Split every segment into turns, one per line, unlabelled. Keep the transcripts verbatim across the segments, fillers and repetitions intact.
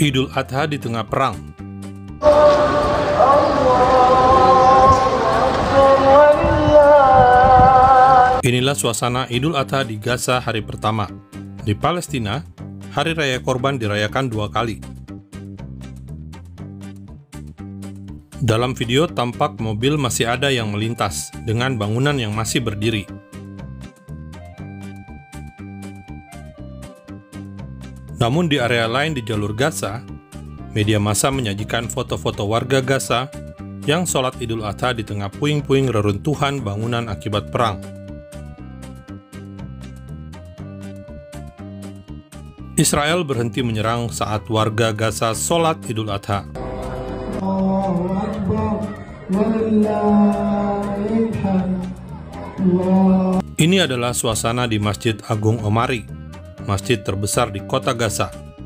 Idul Adha di tengah perang. Inilah suasana Idul Adha di Gaza hari pertama. Di Palestina, Hari Raya Korban dirayakan dua kali. Dalam video tampak mobil masih ada yang melintas dengan bangunan yang masih berdiri. Namun di area lain di jalur Gaza, media massa menyajikan foto-foto warga Gaza yang sholat Idul Adha di tengah puing-puing reruntuhan bangunan akibat perang. Israel berhenti menyerang saat warga Gaza sholat Idul Adha. Ini adalah suasana di Masjid Agung Omari, masjid terbesar di kota Gaza.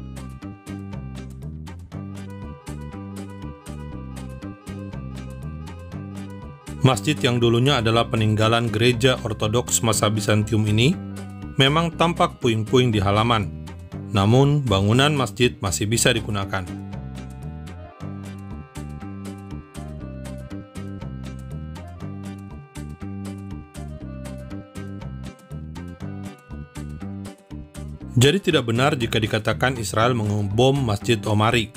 Masjid yang dulunya adalah peninggalan gereja Ortodoks masa Bizantium ini memang tampak puing-puing di halaman, namun bangunan masjid masih bisa digunakan. Jadi tidak benar jika dikatakan Israel mengebom Masjid Omari.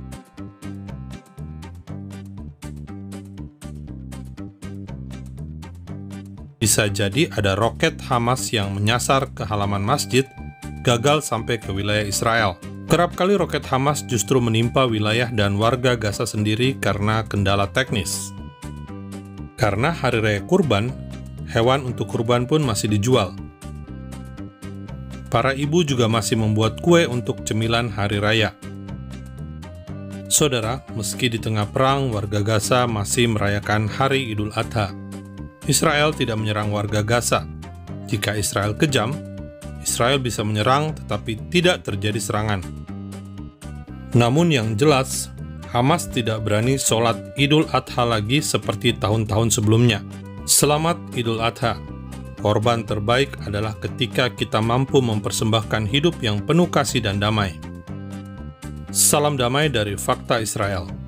Bisa jadi ada roket Hamas yang menyasar ke halaman masjid, gagal sampai ke wilayah Israel. Kerap kali roket Hamas justru menimpa wilayah dan warga Gaza sendiri karena kendala teknis. Karena Hari Raya Kurban, hewan untuk kurban pun masih dijual. Para ibu juga masih membuat kue untuk cemilan hari raya. Saudara, meski di tengah perang, warga Gaza masih merayakan Hari Idul Adha. Israel tidak menyerang warga Gaza. Jika Israel kejam, Israel bisa menyerang tetapi tidak terjadi serangan. Namun yang jelas, Hamas tidak berani sholat Idul Adha lagi seperti tahun-tahun sebelumnya. Selamat Idul Adha. Korban terbaik adalah ketika kita mampu mempersembahkan hidup yang penuh kasih dan damai. Salam damai dari Fakta Israel.